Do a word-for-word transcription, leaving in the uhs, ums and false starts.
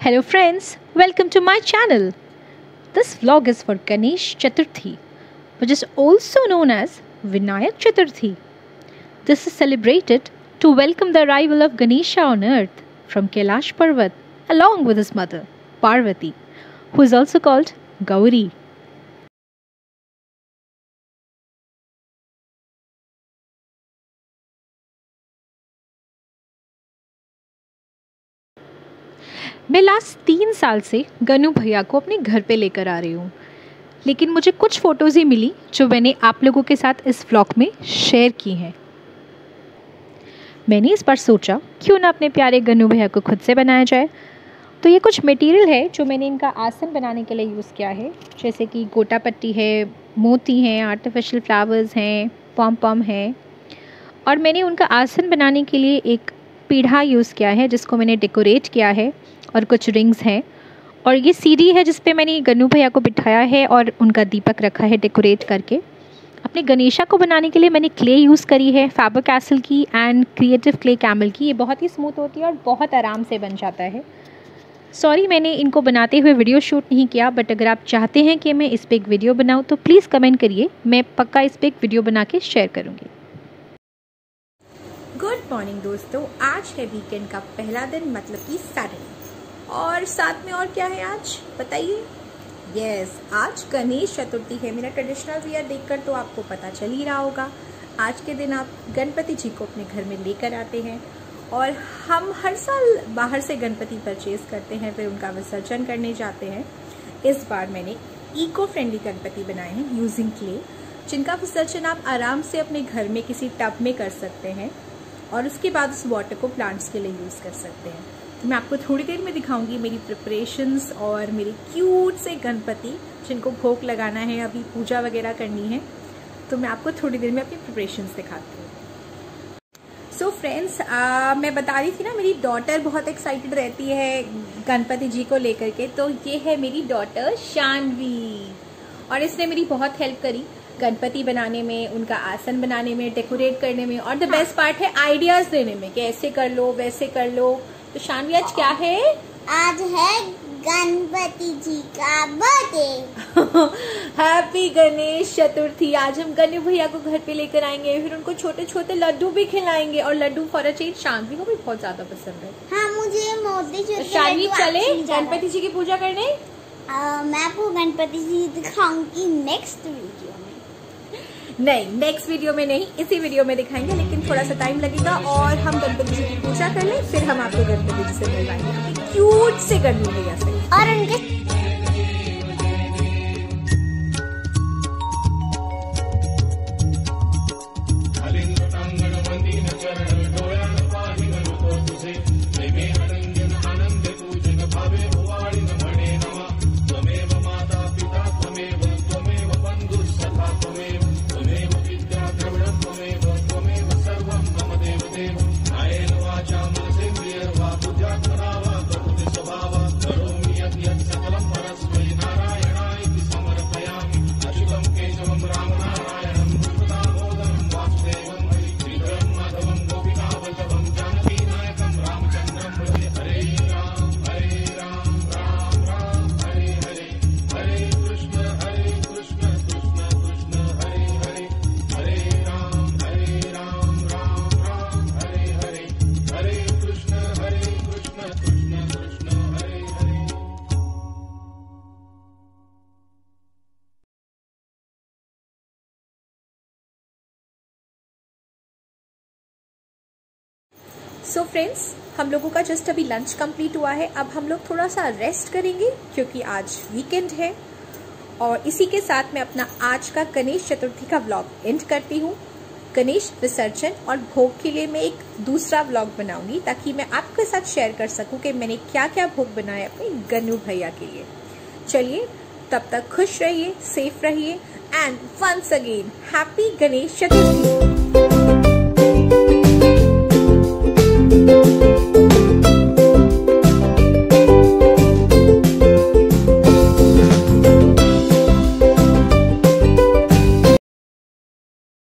Hello friends, welcome to my channel. This vlog is for Ganesh Chaturthi, which is also known as Vinayak Chaturthi. This is celebrated to welcome the arrival of Ganesha on earth from Kailash Parvat along with his mother Parvati, who is also called Gauri. मैं last तीन साल से गनू भैया को अपने घर पे लेकर आ रही हूँ, लेकिन मुझे कुछ फ़ोटोज़ ही मिली जो मैंने आप लोगों के साथ इस व्लॉग में शेयर की हैं। मैंने इस बार सोचा क्यों ना अपने प्यारे गनू भैया को खुद से बनाया जाए। तो ये कुछ मटेरियल है जो मैंने इनका आसन बनाने के लिए यूज़ किया है, जैसे कि गोटा पट्टी है, मोती हैं, आर्टिफिशियल फ्लावर्स हैं, पॉम पॉम है, और मैंने उनका आसन बनाने के लिए एक पीढ़ा यूज़ किया है जिसको मैंने डेकोरेट किया है, और कुछ रिंग्स हैं, और ये सीढ़ी है जिस पे मैंने गन्नू भैया को बिठाया है और उनका दीपक रखा है डेकोरेट करके। अपने गणेशा को बनाने के लिए मैंने क्ले यूज़ करी है, फैबर कैसल की एंड क्रिएटिव क्ले कैमल की। ये बहुत ही स्मूथ होती है और बहुत आराम से बन जाता है। सॉरी मैंने इनको बनाते हुए वीडियो शूट नहीं किया, बट अगर आप चाहते हैं कि मैं इस पर एक वीडियो बनाऊँ तो प्लीज़ कमेंट करिए, मैं पक्का इस पर एक वीडियो बना के शेयर करूँगी। गुड मॉर्निंग दोस्तों, आज है वीकेंड का पहला दिन, मतलब कि सैटरडे, और साथ में और क्या है आज बताइए। यस yes, आज गणेश चतुर्थी है। मेरा ट्रेडिशनल वियर देखकर तो आपको पता चल ही रहा होगा। आज के दिन आप गणपति जी को अपने घर में लेकर आते हैं, और हम हर साल बाहर से गणपति परचेज करते हैं, फिर उनका विसर्जन करने जाते हैं। इस बार मैंने इको फ्रेंडली गणपति बनाए हैं यूजिंग क्ले, जिनका विसर्जन आप आराम से अपने घर में किसी टब में कर सकते हैं, और उसके बाद उस वाटर को प्लांट्स के लिए यूज़ कर सकते हैं। तो मैं आपको थोड़ी देर में दिखाऊंगी मेरी प्रिपरेशंस और मेरी क्यूट से गणपति जिनको भोग लगाना है, अभी पूजा वगैरह करनी है, तो मैं आपको थोड़ी देर में अपनी प्रिपरेशंस दिखाती हूँ। सो फ्रेंड्स, मैं बता रही थी ना, मेरी डॉटर बहुत एक्साइटेड रहती है गणपति जी को लेकर के। तो ये है मेरी डॉटर शानवी, और इसने मेरी बहुत हेल्प करी गणपति बनाने में, उनका आसन बनाने में, डेकोरेट करने में, और द बेस्ट पार्ट है आइडियाज देने में कि ऐसे कर लो वैसे कर लो। तो शानवी आज क्या है? आज है गणपति जी का बर्थडे। हैप्पी गणेश चतुर्थी। आज हम गणेश भैया को घर पे लेकर आएंगे, फिर उनको छोटे छोटे लड्डू भी खिलाएंगे, और laddoo for a change Shanvi को भी बहुत ज्यादा पसंद है। हाँ, मुझे मोती तो शानवी चले गणपति जी की पूजा करने। आ, मैं आपको गणपति जी दिखाऊंगी नेक्स्ट वीडियो में। नहीं, नेक्स्ट वीडियो में नहीं, इसी वीडियो में दिखाएंगे, लेकिन थोड़ा सा टाइम लगेगा, और हम गणपति जी की पूजा कर लें, फिर हम आपको गणपति जी से मिलवाएंगे, क्यूट से गन्नू भैया से, और उनके सो so फ्रेंड्स, हम लोगों का जस्ट अभी लंच कंप्लीट हुआ है। अब हम लोग थोड़ा सा रेस्ट करेंगे क्योंकि आज वीकेंड है, और इसी के साथ मैं अपना आज का गणेश चतुर्थी का व्लॉग एंड करती हूँ। गणेश विसर्जन और भोग के लिए मैं एक दूसरा व्लॉग बनाऊंगी, ताकि मैं आपके साथ शेयर कर सकूं कि मैंने क्या क्या भोग बनाए अपने गन्नू भैया के लिए। चलिए, तब तक खुश रहिए, सेफ रहिए, and once again happy Ganesh Chaturthi.